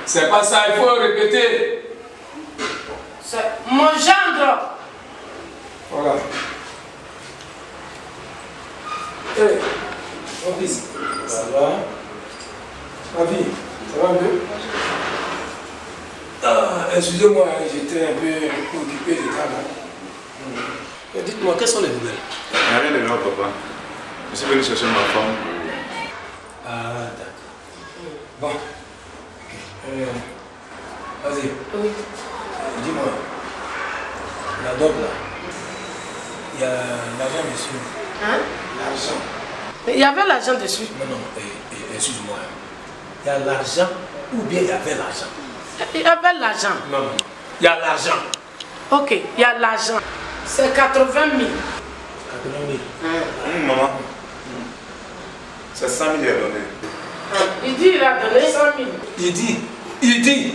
C'est pas ça, il faut répéter. C'est mon gendre. Voilà. Hé, mon fils, ça va? Ma fille, ça va mieux? Ah, excusez-moi, j'étais un peu occupé de travail. Dites-moi, quelles sont les nouvelles? Il n'y a rien de grave, papa. Je suis venu chercher ma femme. Ah, d'accord. Bon. Ok. Vas-y. Oui. Dis-moi. La dot là. Il y a l'argent dessus. Hein? L'argent. Il y avait l'argent dessus. Non, excuse-moi. Il y a l'argent ou bien il y avait l'argent? Il y avait l'argent. Non. Il y a l'argent. Ok, il y a l'argent. C'est 80 000. 80 000. Maman. C'est 100 000 à donner. Il dit il a donné 100 000. Il dit.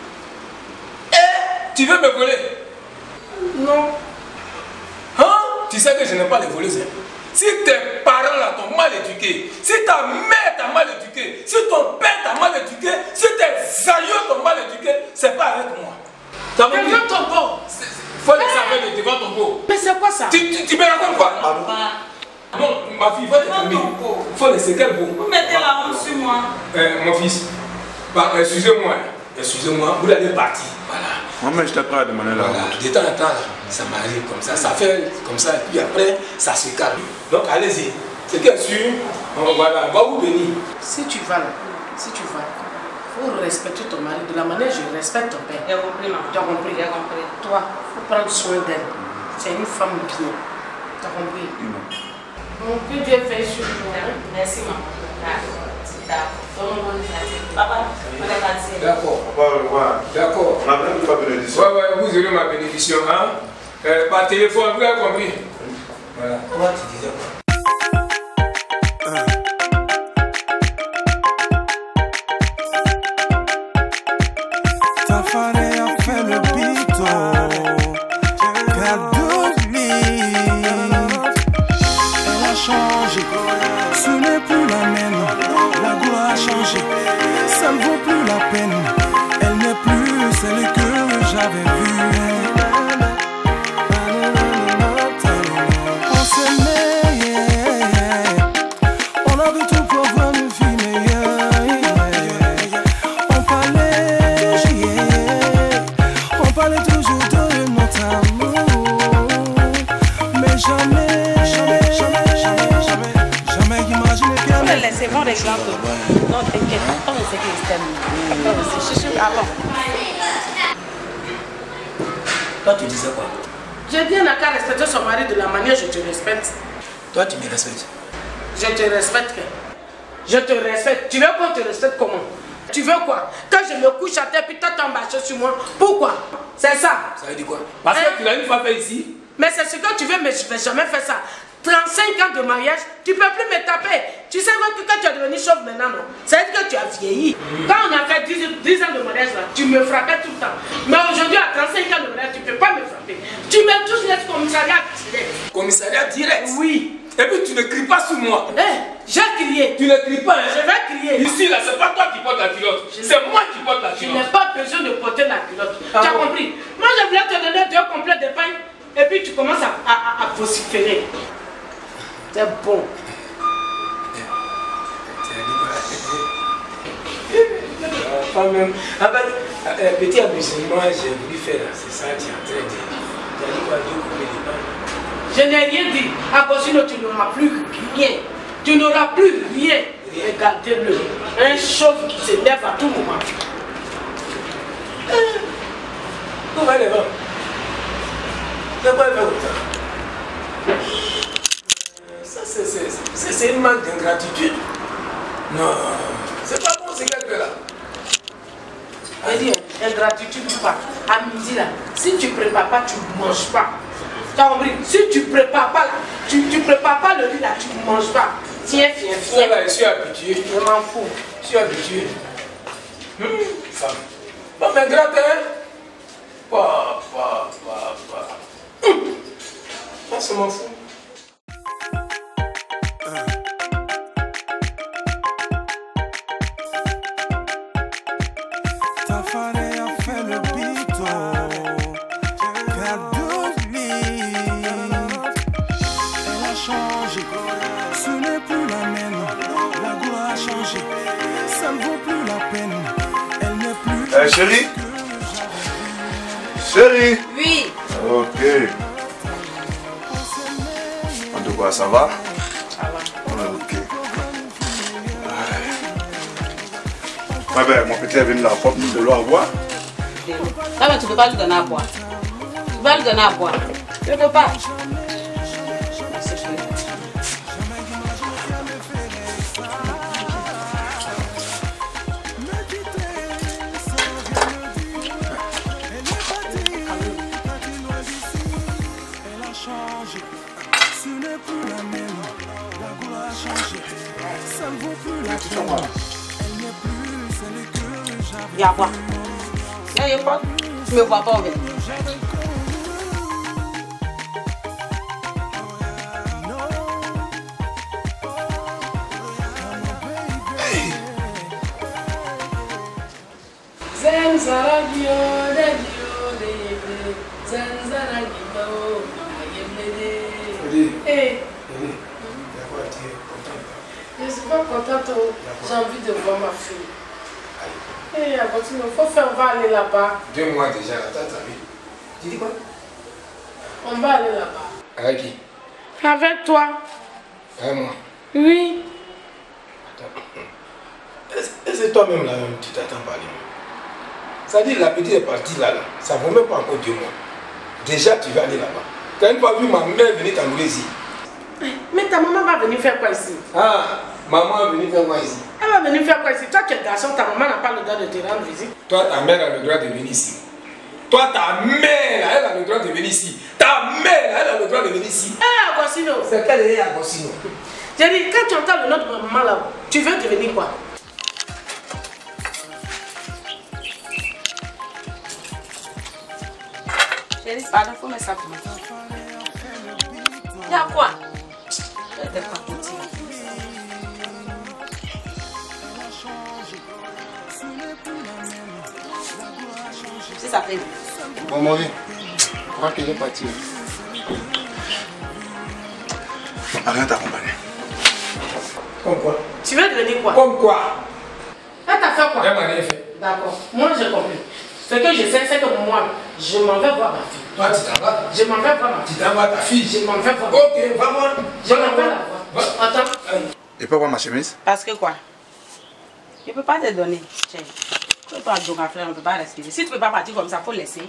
Tu veux me voler? Non. Hein? Tu sais que je n'ai pas les voleuses. Si tes parents là t'ont mal éduqué, si ta mère t'a mal éduqué, si ton père t'a mal éduqué, si tes aïeux t'ont mal éduqué, c'est pas avec moi. Devant ton beau. Faut les savoir devant ton beau. Mais c'est quoi ça? Tu me racontes quoi? Non, ma fille, il faut les calmer. Il faut laisser quel beau. Vous mettez la honte sur moi. Mon fils, excusez-moi, vous allez partir. Voilà. Maman, je t'ai pas demandé la Voilà, honte. de temps en temps, ça m'arrive comme ça fait comme ça, et puis après, ça se calme. Donc allez-y, c'est bien sûr, voilà, on va vous bénir. Si tu vas là, il faut respecter ton mari de la manière dont je respecte ton père. J'ai compris, maman. Tu as compris? J'ai compris. Toi, il faut prendre soin d'elle. C'est une femme bien. Tu as compris? Donc, que Dieu fait sur nous. Merci, maman. D'accord. Papa, on est parti. D'accord. Papa, au revoir. D'accord. On a besoin de ta bénédiction. Ouais, vous aurez ma bénédiction, hein? Par téléphone, vous avez compris? Voilà. Toi, tu disais quoi? Tafare a fait le bito. Cadoumi. Elle a changé. Ce n'est plus la même. La gloire a changé. Ça ne vaut plus la peine. Elle n'est plus celle que j'avais vue. On s'aimait. On avait tout pour voir une fille meilleure. On parlait toujours de notre amour. Mais jamais imaginé qu'elle... Laissez-moi régler un peu. Non, t'inquiète, papa, on sait qu'il t'aime. Papa aussi, je suis avant. Toi, tu disais quoi? J'ai dit, n'a qu'à respecter son mari de la manière dont je te respecte. Toi, tu me respectes. Je te respecte. Je te respecte. Tu veux qu'on te respecte comment? Tu veux quoi? Quand je me couche à terre, puis toi t'embâches sur moi. Pourquoi? C'est ça. Ça veut dire quoi? Parce que tu l'as une fois fait ici. Mais c'est ce que tu veux, mais je ne vais jamais faire ça. 35 ans de mariage, tu ne peux plus me taper. Tu sais que quand tu es devenu chauve maintenant, non? Ça veut dire que tu as vieilli. Quand on a fait 10 ans de mariage, là, tu me frappais tout le temps. Mais aujourd'hui, à 35 ans de mariage, tu ne peux pas me frapper. Tu me touches le commissariat direct. Commissariat direct? Oui. Et puis tu ne cries pas sur moi. J'ai crié. Tu ne cries pas, hein? Je vais crier. Ici, là, c'est pas toi qui portes la culotte. C'est moi qui porte la Je culotte. n'ai pas besoin de porter la culotte. Ah Tu as bon? compris? Moi, je voulais te donner 2 complets de pain. Et puis tu commences à vociférer. C'est bon. Quand même. Ah ben, petit amusement, j'ai voulu faire là. C'est ça, tu es en train de dire. Tu as dit quoi? Dieu couper les pains. Je n'ai rien dit. Agostino, tu n'auras plus rien. Tu n'auras plus rien. Regardez-le. Un chauve qui se lève à tout moment. Où va les vents? C'est quoi le vent? Ça, c'est une manque d'ingratitude. Non, c'est pas bon, c'est quelque là. Elle dit, ingratitude ou pas. À midi là, si tu ne prépares pas, tu ne manges pas. Tu as compris? Si tu ne prépares pas là, tu prépares pas le riz là, tu ne manges pas. Tiens, viens. Là, je suis habitué. Je m'en fous. Je suis habitué. Femme. Bon, mais gratte, hein? Moi, ça m'en fout. Fafane a fait le bito. Elle a changé, ce n'est plus la même. La go a changé, ça ne vaut plus la peine. Elle n'est plus. Chérie? Chérie? Oui. Ok. En tout cas, ça va? Ça va. Ok. Ah ben, mon petit est venu la porte de l'eau à boire. Ah mais tu peux pas lui donner à boire. Tu peux pas lui donner à boire. Tu peux pas. Viens boire. Viens pas. Tu me vois pas en fait. Je suis pas contente, j'ai envie de voir ma fille. Il faut faire, on va aller là-bas. 2 mois déjà, la tante a vu. Tu dis quoi? On va aller là-bas. Avec qui? Avec toi. Avec moi. Oui. Est-ce que toi-même là, tu t'attends pas à lui? Ça dit la petite est partie là, ça ne vaut même pas encore 2 mois. Déjà tu vas aller là-bas. Tu n'as pas vu ma mère venir t'enlever ici. Mais ta maman va venir faire quoi ici? Ah, maman est venue faire quoi ici? Elle va venir faire quoi ici? Toi qui es garçon, ta maman n'a pas le droit de te rendre visite. Toi, ta mère a le droit de venir ici. Toi, ta mère, là, elle a le droit de venir ici. Ta mère, là, elle a le droit de venir ici. Eh, Agostino! C'est quelle est Agostino? J'ai dit, quand tu entends le nom de ma maman là, tu veux devenir quoi? Chérie, pardon, faut mettre ça pour moi. Il y a quoi? Je vais pas continuer. Si ça fait. Bon, mon vie, je crois qu'il est parti. Rien t'accompagner. Comme quoi? Tu veux devenir quoi? Comme quoi? Elle t'a fait quoi? Elle m'a rien fait. D'accord. Moi, j'ai compris. Ce que je sais, c'est que moi, je m'en vais voir ma fille. Toi, tu t'en vas. Je m'en vais voir ma Tu fille. t'en vas ta fille. Je m'en vais voir. Ok, va voir. Je m'en vais la voir. Attends. Et pas voir ma chemise? Parce que quoi? Je ne peux pas te donner, chérie. Tu peux pas donc à faire, on ne peut pas respirer. Si tu ne peux pas partir comme ça, il faut laisser.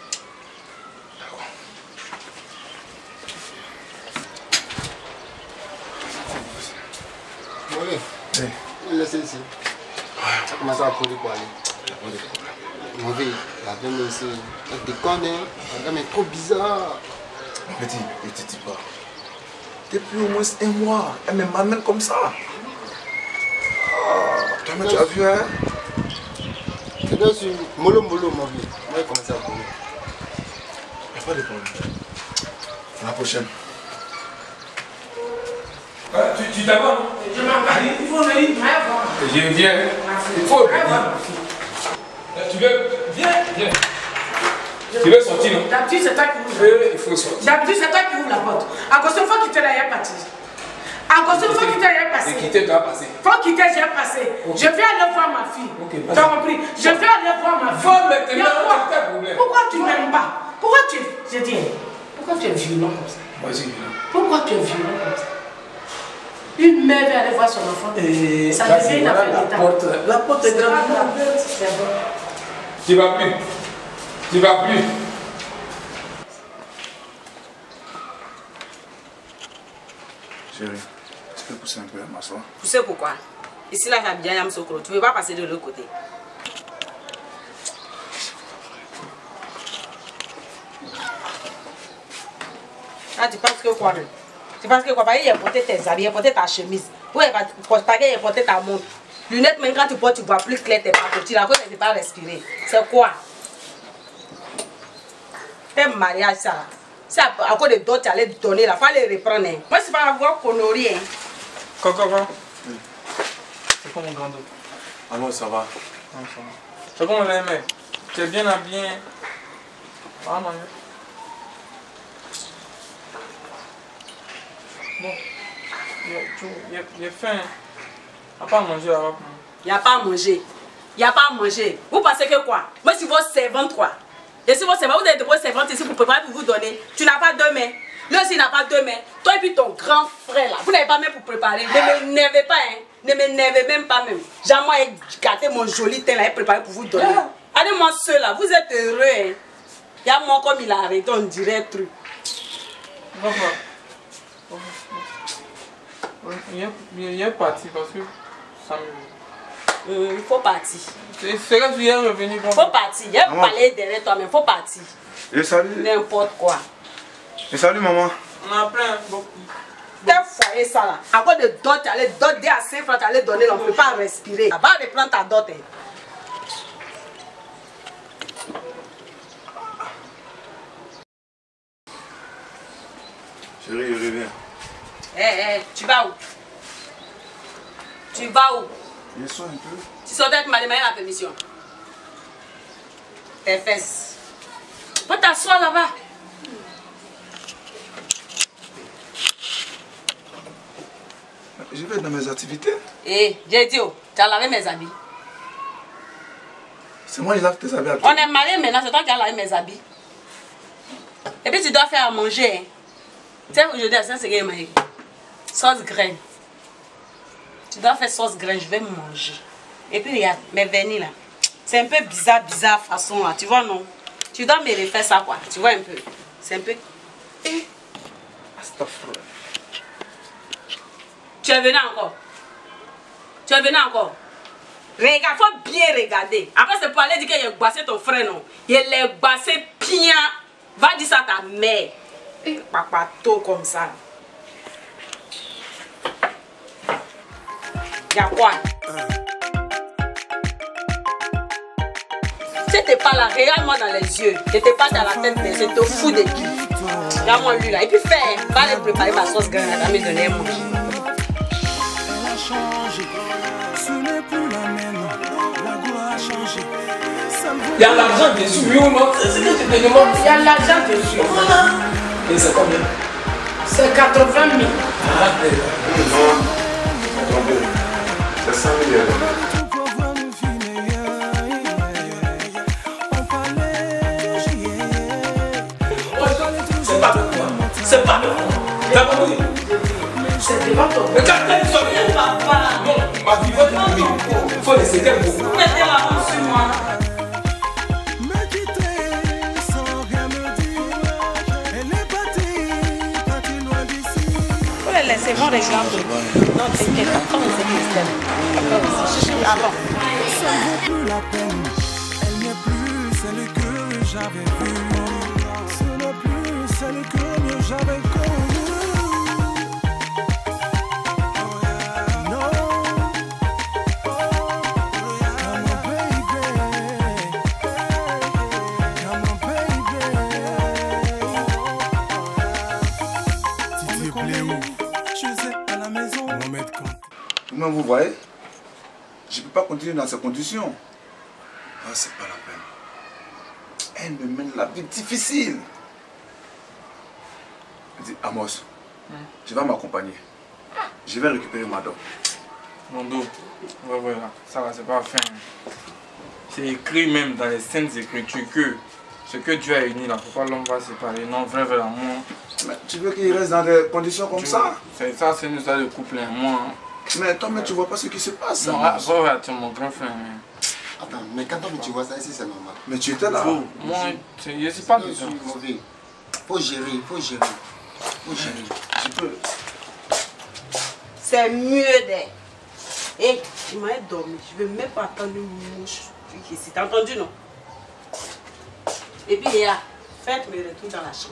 Oui. Oui. Laissez ici. Ça commence à courir pour aller. Mon vie, la dame ici, elle déconne, hein. La dame est trop bizarre. Petit, ne te dis pas. Depuis au moins 1 mois, elle me m'amène comme ça. Toi-même, tu as vu, hein? C'est là sur mollo, mon vie. Moi, elle commence à courir. Il n'y a pas de problème. À la prochaine. Tu t'en vas? Je m'en vais. Il faut venir. Je viens. Il faut venir. Tu veux? Viens, viens. Tu veux sortir, non? D'habitude, c'est toi qui ouvre. Il faut sortir. D'habitude, c'est toi qui ouvre la porte. Agostino, il faut quitter là, il est parti. Agostino, il faut quitter là, il est passé. Et quitter doit passer. Il faut quitter, j'ai passé. Okay. Je vais aller voir ma fille. Okay, tu as compris? Je vais aller voir ma fille. Faut maintenant, Il y a quoi? c'est un problème. Pourquoi tu m'aimes pas? Pourquoi tu es... Je dis, pourquoi tu es violent comme ça? Moi, je suis violent. Pourquoi tu es violent comme ça? Une mère va aller voir son enfant. Et ça là, devient une voilà affaire d'État. la porte est grande. C'est bon. Tu vas plus. Tu vas plus. Chérie, tu peux pousser un peu à m'asseoir? Pousser pourquoi? Ici, là, j'aime bien Yam Sokro. Tu ne veux pas passer de l'autre côté? Ah, tu penses que quoi? Tu penses que quoi? Il a porté tes habits, il a porté ta chemise. Oui, il a porté ta montre. Lunettes, même quand tu portes, tu vois plus clair tes pas petits. La cause, tu ne peux pas respirer. C'est quoi? C'est un mariage, ça. C'est à cause de d'autres, tu allais donner là. Il faut aller reprendre. Moi, c'est pas avoir connerie. Coco. C'est quoi mon grand dos? Alors, ça va. Non, ça va. C'est comme on l'aimait. Tu es bien habillé. Ah, manger. Bon. Il y a faim. Il n'y a pas à manger là-bas. Il n'y a pas à manger. Il n'y a pas à manger. Vous pensez que quoi? Moi, je suis votre servante, quoi. Et si votre servante, vous êtes de votre servante ici pour préparer pour vous donner. Tu n'as pas deux mains. Lui aussi n'a pas deux mains. Toi et puis ton grand frère là, vous n'avez pas même pour préparer. Ne m'énervez pas, hein. Ne m'énervez même pas même. Jamais gâté mon joli teint là et préparé pour vous donner. Allez-moi seul là, vous êtes heureux, hein. Il y a moi comme il a arrêté, on dirait truc. Il est parti parce que ça me... Il faut partir. C'est là que tu es revenu. Il faut partir. Il y a parlé derrière toi, mais il faut partir. Et salut. N'importe quoi. Et salut maman. On a plein beaucoup. T'es foyer ça là. À quoi de dot, tu allais doter à 5 francs, tu allais donner, on ne peut pas respirer. Va reprendre ta dot. Chérie, je reviens. Tu vas où? Tu vas où? Je sors un peu. Tu sors avec ma demandé la permission. Tes fesses. Va t'asseoir là-bas. Je vais être dans mes activités. J'ai dit, tu as lavé mes habits. C'est moi qui lave tes habits à toi. On est mariés maintenant, c'est toi qui as lavé mes habits. Et puis tu dois faire à manger. Hein. Tu sais, aujourd'hui, ça c'est que j'ai sauce graine. Tu dois faire sauce graine, je vais manger. Et puis regarde, mes vernis là. C'est un peu bizarre façon là, tu vois non? Tu dois me refaire ça quoi, tu vois un peu. C'est un peu... Astaghfirullah. Tu es venu encore? Tu es venu encore? Regarde, faut bien regarder. Après c'est pour aller dire qu'il a bassé ton frère non? Il est bassé bien. Va dire ça à ta mère. Papa tout comme ça. Y'a quoi? Si t'es pas là, regarde-moi dans les yeux. Je t'ai pas dans la tête, mais je te fous de qui? Regarde-moi lui là. Et puis fais, va aller préparer ma sauce graine à me donner à manger. Elle a changé, ce n'est plus la même. La goût a changé. Il y a l'argent dessus, oui ou non? C'est ce que je te demande. Il y a l'argent dessus. Voilà. Et c'est combien? C'est 80 000. Non, c'est 100 000 €. C'est pas de toi. C'est pas de moi. T'as compris? C'est devant toi. Mais quand elle sort, Papa. non, ma vie va te mourir. Il faut laisser qu'elle beaucoup. Vous mettez la main sur moi. C'est bon, regarde. Non, t'inquiète pas, comme c'est Christelle. Avant. Ça ne vaut plus la peine. Elle n'est plus celle que j'avais vue. Ce n'est plus celle que j'avais connue. Oh yeah. No. Come on, baby. Come on, baby. Titi Pléou. Non, vous voyez, je ne peux pas continuer dans ces conditions. Ah, c'est pas la peine. Elle me mène la vie difficile. Elle dit, Amos, je vais m'accompagner. Je vais récupérer ma dent. Mon dos, voilà, ça va, c'est pas fin. C'est écrit même dans les saintes écritures que ce que Dieu a uni là, pourquoi l'homme va se séparer? Non, vrai, moi. Mais tu veux qu'il reste dans des conditions comme ça? C'est ça, c'est une histoire de couple, hein, moi. Mais toi, mais tu vois pas ce qui se passe. Non, voilà, tu es mon grand frère. Attends, mais quand tu vois ça ici, c'est normal. Mais tu étais là. Moi, je ne sais pas je suis mauvais. Faut gérer. Je peux. C'est mieux d'être. Hé, tu m'as dormi. Je ne vais même pas attendre une mouche ici. T'as entendu, non? Et puis, Léa, faites mes retours dans la chambre.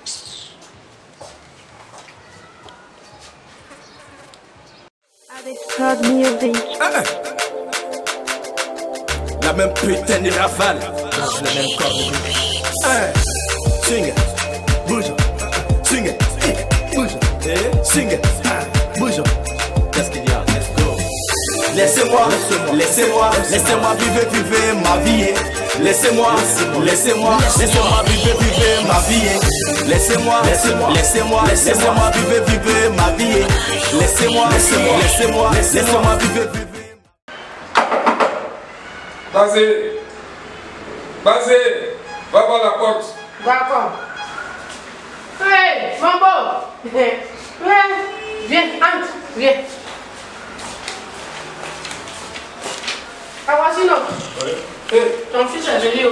La même putain de rafale dans le même corps de vie. Swing it, bouge, swing it, bouge, swing it, bouge. Qu'est-ce qu'il y a? Let's go. laissez-moi, laissez-moi, laissez-moi vivre, vivre ma vie. Laissez-moi, laissez-moi, laissez-moi vivre, vivre ma vie. Laissez-moi, laissez-moi, laissez-moi vivre, vivre ma vie. Laissez-moi, laissez-moi, laissez-moi vivre, vivre. Basé, Basé, va voir la porte. D'accord. Hey, Mambo. Viens, entre, viens. Ah, voici non. Ton fils est venu.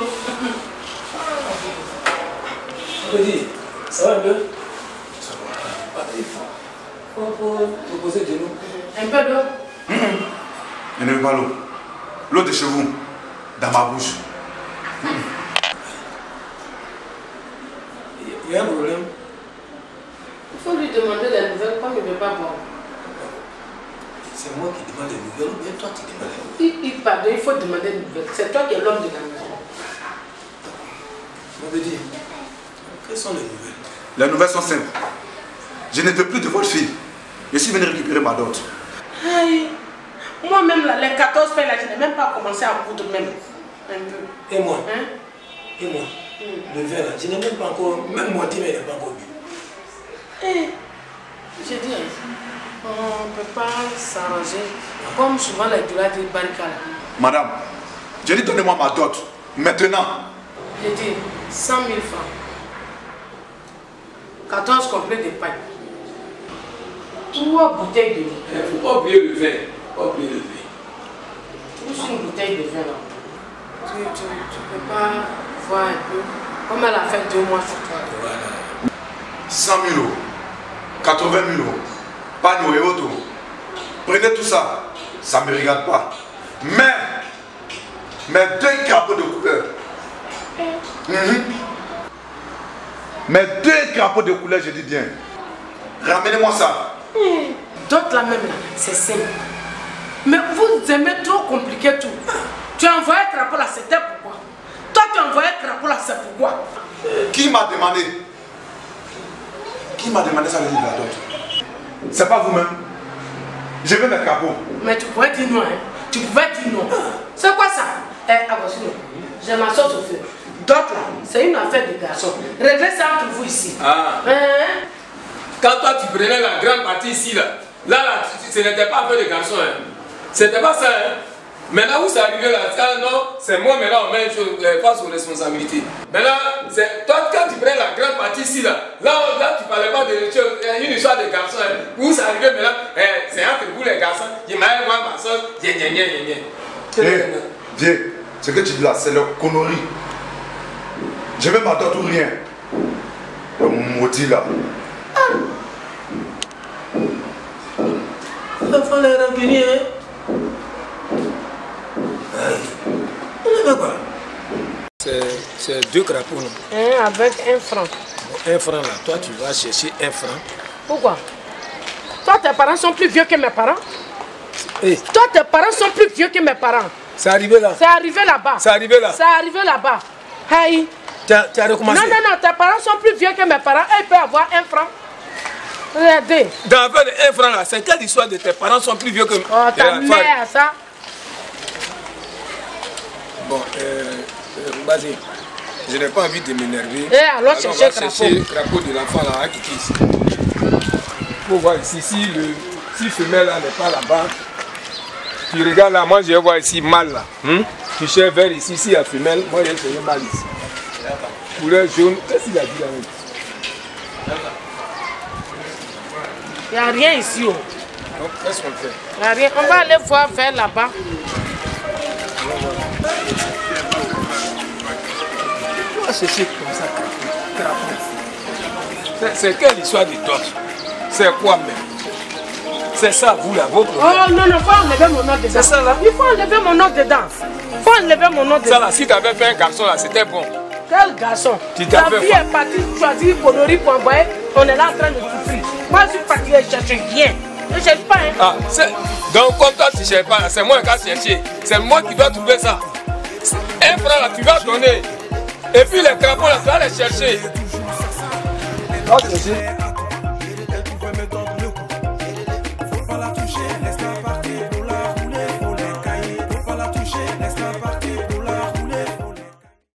Petit, ça va un peu? Ça va. Il faut poser de l'eau. Un peu d'eau. Je ne veux pas l'eau. L'eau de chez vous, dans ma bouche. Il y a un problème. Il faut lui demander des nouvelles comme il ne veut pas boire. C'est moi qui demande des nouvelles ou bien toi tu demandes des nouvelles? Pardon, il faut demander des nouvelles. C'est toi qui es l'homme de la maison. Mon petit, quelles sont les nouvelles? Les nouvelles sont simples. Je ne veux plus de votre fille. Je suis venu récupérer ma dot. Aïe. Moi-même, là, les 14 pains, là, je n'ai même pas commencé à coudre même. Un peu. Et moi? Hein? Et moi? Le verre là, je n'ai même pas encore, même moitié, mais il n'est pas encore bu. J'ai dit, on ne peut pas s'arranger. Comme souvent les douleurs de Barika. Madame, j'ai dit donnez-moi ma dot. Maintenant. J'ai dit 100 000 francs. 14 complets de pain. 3 bouteilles de vin. Il ne faut pas oublier le vin. Pas oublier le vin. Juste une bouteille de vin là. Tu ne peux pas voir un peu. Comme elle a fait 2 mois sur toi. Voilà. 100 000 euros. 80 000 euros. Panneau et auto. Prenez tout ça. Ça ne me regarde pas. Mais 2 crapauds de couleur. Mais 2 crapauds de couleur, je dis bien. Ramenez-moi ça. D'autres là même là, c'est simple. Mais vous aimez trop compliquer tout. Tu as envoyé crapaud là, c'était pourquoi? Toi tu as envoyé crapaud là, c'est pourquoi? Qui m'a demandé? Qui m'a demandé ça, le livre la dot? C'est pas vous-même. Je veux mes crapauds. Mais tu pouvais dire non, hein? Tu pouvais dire non. C'est quoi ça? Agostino, j'ai ma sauce au feu. D'autres là, c'est une affaire de garçons. Réglez ça entre vous ici. Ah. Hein? Quand toi tu prenais la grande partie ici, là, ce n'était pas un peu de garçon. Hein. C'était pas ça. Hein. Maintenant, où c'est arrivé là? Ah, non, c'est moi maintenant, on met une chose face aux responsabilités. Maintenant, toi, quand tu prenais la grande partie ici, là tu parlais pas de une histoire de garçon. Hein. Où c'est arrivé maintenant? C'est entre vous les garçons. Il m'a dit, moi, ma soeur, Viens, ce que tu dis là, c'est le connerie. Je vais m'attendre ou rien. Le maudit là. Il faut les remplir. C'est 2 crapauds. Avec 1 franc. 1 franc là, toi tu vas chercher 1 franc. Pourquoi? Toi tes parents sont plus vieux que mes parents. Toi tes parents sont plus vieux que mes parents. C'est arrivé là. C'est arrivé là-bas. C'est arrivé là. C'est arrivé là-bas. Aïe. Tu as recommencé. Non, tes parents sont plus vieux que mes parents. Ils peuvent avoir 1 franc. Regardez. Dans l'affaire de 1 franc là, c'est quelle histoire de tes parents sont plus vieux que Oh, ta mère, ça. Bon, Basé, je n'ai pas envie de m'énerver. Alors chercher crapaud de l'enfant là, qui est ici. Pour voir ici, si femelle là n'est pas là-bas, tu regardes là, moi je vais voir ici mâle là. Tu cherches vers ici, si il y a femelle, moi je vais chercher mâle ici. Couleur jaune, qu'est-ce qu'il a dit là? Il n'y a rien ici. Oh. Donc, qu'est-ce qu'on fait? Il n'y a rien. On va aller voir vers là-bas. Pourquoi chercher comme ça, crapaud? C'est quelle histoire de dot? C'est quoi même? C'est ça, vous là, votre problème? Oh non, il faut enlever mon nom dedans. C'est ça là? Il faut enlever mon nom dedans. Il faut enlever mon nom dedans. Ça là, si tu avais fait un garçon là, c'était bon. Quel garçon? La vie est partie choisir Connery pour envoyer. On est là en train de souffrir. Moi, je suis parti et je cherche rien. Je ne cherche pas. Hein. Ah, donc, comme toi, tu ne cherches pas, c'est moi qui vais chercher. C'est moi qui dois trouver ça. 1 franc là, tu vas donner. Et puis les crapauds là, tu vas les chercher. Tu vas chercher.